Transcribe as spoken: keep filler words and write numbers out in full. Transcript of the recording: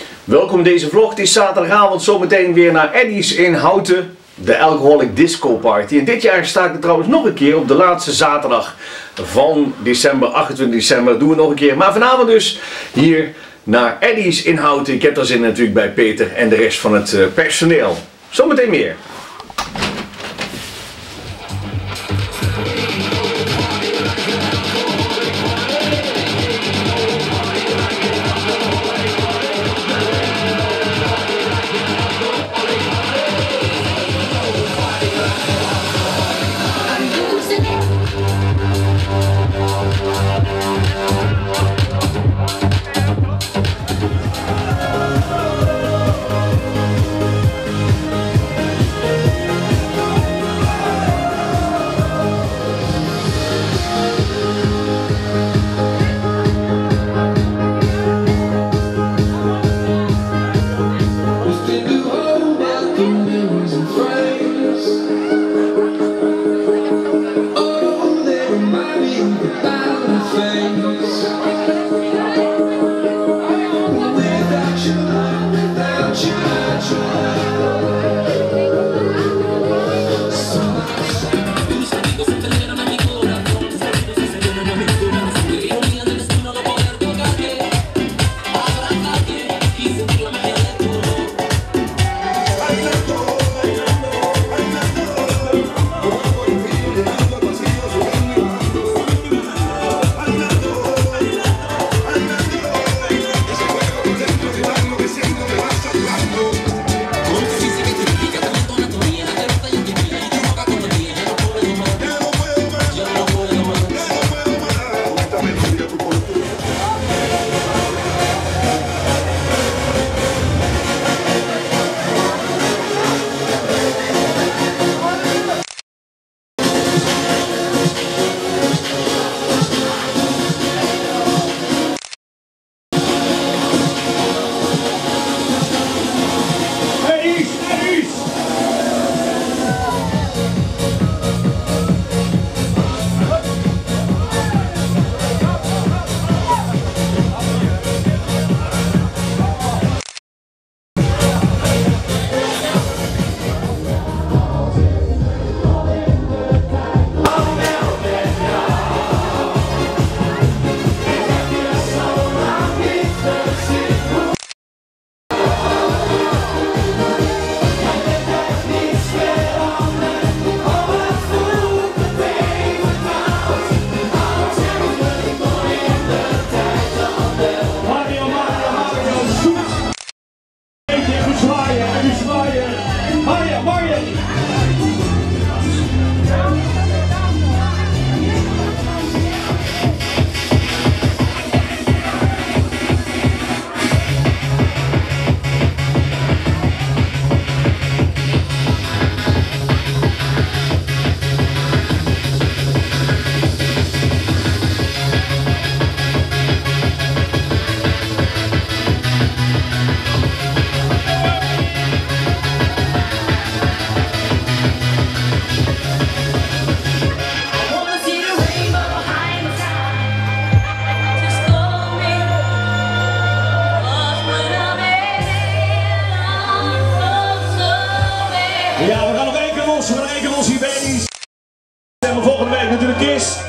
Welkom in deze vlog. Het is zaterdagavond, zometeen weer naar Eddie's in Houten. De Alcoholic Disco Party. En dit jaar sta ik er trouwens nog een keer op de laatste zaterdag van december, achtentwintig december. Doen we nog een keer. Maar vanavond dus hier naar Eddie's in Houten. Ik heb daar zin natuurlijk bij Peter en de rest van het uh, personeel. Zometeen meer. Ja, we gaan nog één keer los, we gaan één keer los hier bij Eddie's. En volgende week natuurlijk is